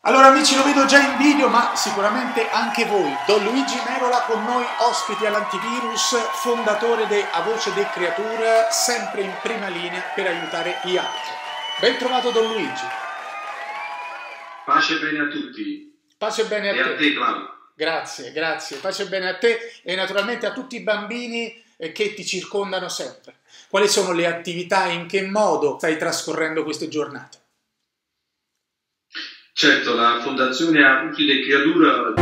Allora amici, lo vedo già in video, ma sicuramente anche voi. Don Luigi Merola con noi, ospite all'Antivirus, fondatore di A Voce de Creature, sempre in prima linea per aiutare gli altri. Ben trovato Don Luigi. Pace e bene a tutti. Pace e bene a te. E a te, Claudio. Grazie, grazie. Pace e bene a te e naturalmente a tutti i bambini che ti circondano sempre. Quali sono le attività e in che modo stai trascorrendo queste giornate? Certo, la Fondazione A Voce de Creature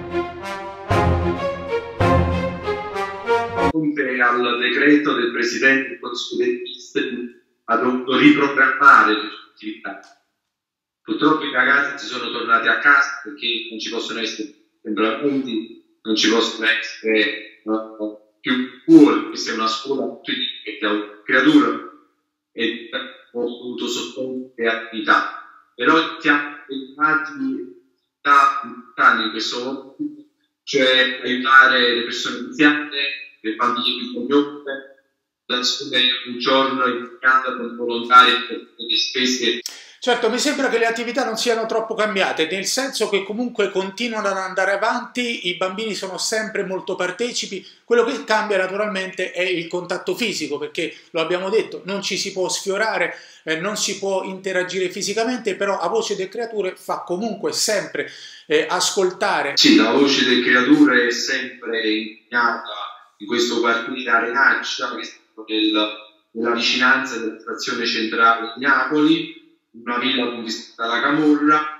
risponde al decreto del Presidente del Consiglio dei Ministri, ha dovuto riprogrammare le sue attività. Purtroppo i ragazzi si sono tornati a casa perché non ci possono essere assembramenti, non ci possono essere più scuole. Questa è una scuola che ha una creatura e ho dovuto sostenere attività. Però siamo impegnati da anni in questo momento, cioè aiutare le persone anziane, le famiglie più cognome, da spendere un giorno impegnata con volontari per le spese. Certo, mi sembra che le attività non siano troppo cambiate, nel senso che comunque continuano ad andare avanti, i bambini sono sempre molto partecipi, quello che cambia naturalmente è il contatto fisico, perché lo abbiamo detto, non ci si può sfiorare, non si può interagire fisicamente, però A Voce de Creature fa comunque sempre ascoltare. Sì, la Voce de Creature è sempre impegnata in questo quartiere di Arenaccia, che è nella vicinanza della stazione centrale di Napoli, una villa confiscata dalla Camorra,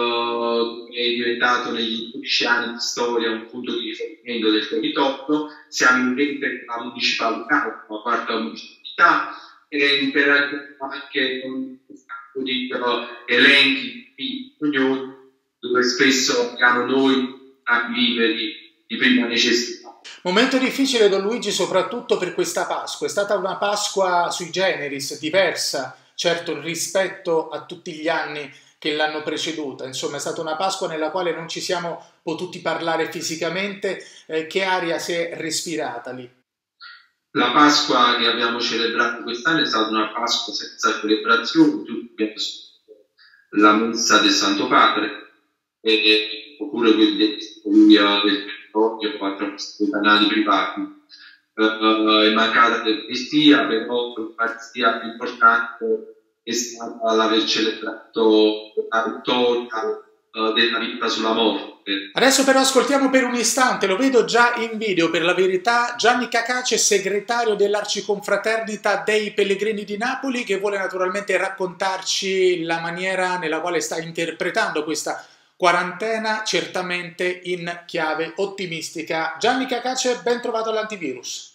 è diventato negli 12 anni di storia un punto di riferimento del territorio. Siamo in rete con la municipalità, la quarta municipalità, e interagiamo anche con un sacco di elenchi di riunioni dove spesso abbiamo noi a vivere di prima necessità. Momento difficile, Don Luigi, soprattutto per questa Pasqua. È stata una Pasqua sui generis, diversa, certo, rispetto a tutti gli anni che l'hanno preceduta. Insomma, è stata una Pasqua nella quale non ci siamo potuti parlare fisicamente. Che aria si è respirata lì? La Pasqua che abbiamo celebrato quest'anno è stata una Pasqua senza celebrazione, tutti abbiamo la messa del Santo Padre, oppure quelli del territorio attraverso i canali privati. È mancata l'Eucaristia, però l'Eucaristia più importante è stata l'aver celebrato la vittoria della vita sulla morte. Adesso però ascoltiamo per un istante, lo vedo già in video per la verità, Gianni Cacace, segretario dell'Arciconfraternita dei Pellegrini di Napoli, che vuole naturalmente raccontarci la maniera nella quale sta interpretando questa quarantena, certamente in chiave ottimistica. Gianni Cacace, ben trovato all'Antivirus.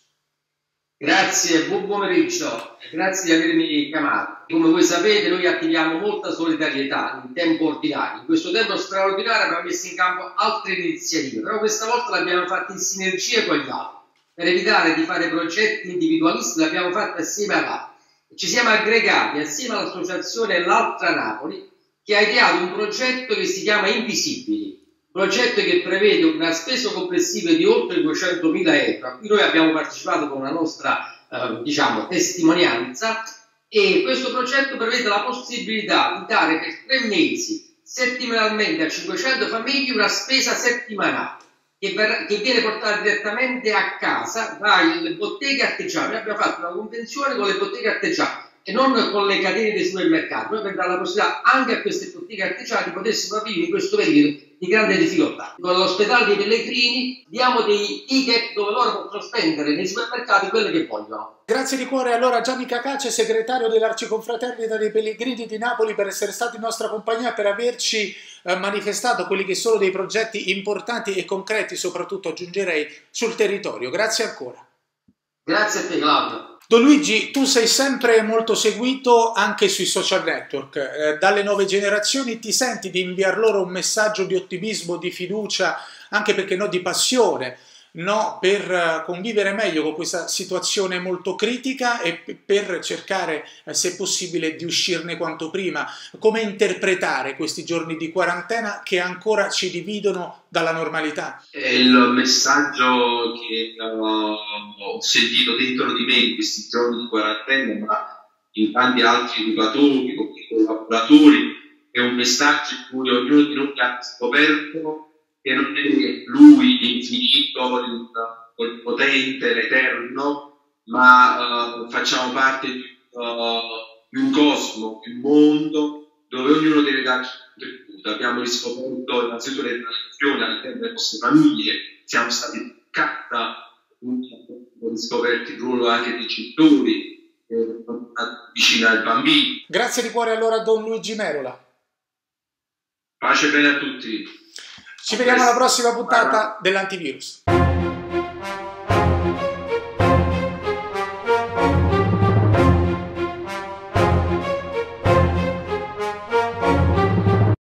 Grazie, buon pomeriggio, grazie di avermi chiamato. Come voi sapete, noi attiviamo molta solidarietà in tempo ordinario. In questo tempo straordinario abbiamo messo in campo altre iniziative, però questa volta l'abbiamo fatta in sinergia con gli altri. Per evitare di fare progetti individualisti l'abbiamo fatta assieme ad altri. Ci siamo aggregati assieme all'associazione L'Altra Napoli, che ha ideato un progetto che si chiama Invisibili. Progetto che prevede una spesa complessiva di oltre 200.000 euro, a cui noi abbiamo partecipato con una nostra testimonianza, e questo progetto prevede la possibilità di dare per 3 mesi settimanalmente a 500 famiglie una spesa settimanale che viene portata direttamente a casa dalle botteghe artigiane. Noi abbiamo fatto una convenzione con le botteghe artigiane e non con le catene dei supermercati, noi per dare la possibilità anche a queste botteghe artigiane di poter sopravvivere in questo periodo di grande difficoltà. Con l'ospedale dei Pellegrini diamo dei ticket dove loro possono spendere nei supermercati quello che vogliono. Grazie di cuore allora Gianni Cacace, segretario dell'Arciconfraternita dei Pellegrini di Napoli, per essere stato in nostra compagnia, per averci manifestato quelli che sono dei progetti importanti e concreti, soprattutto aggiungerei, sul territorio. Grazie ancora. Grazie a te, Claudio. Don Luigi, tu sei sempre molto seguito anche sui social network, dalle nuove generazioni ti senti di inviar loro un messaggio di ottimismo, di fiducia, anche perché no, di passione, no, per convivere meglio con questa situazione molto critica e per cercare, se possibile, di uscirne quanto prima. Come interpretare questi giorni di quarantena che ancora ci dividono dalla normalità? È il messaggio che ho sentito dentro di me in questi giorni di quarantena, ma in tanti altri educatori, collaboratori, è un messaggio in cui ognuno di noi ha scoperto che non è lui l'infinito, il potente, l'eterno, ma facciamo parte di un cosmo, di un mondo dove ognuno deve darci un contributo. Abbiamo riscoperto innanzitutto le relazioni all'interno delle nostre famiglie, siamo stati toccati, abbiamo riscoperto il ruolo anche dei genitori, vicino ai bambini. Grazie di cuore allora a Don Luigi Merola. Pace e bene a tutti. Ci vediamo alla prossima puntata dell'Antivirus.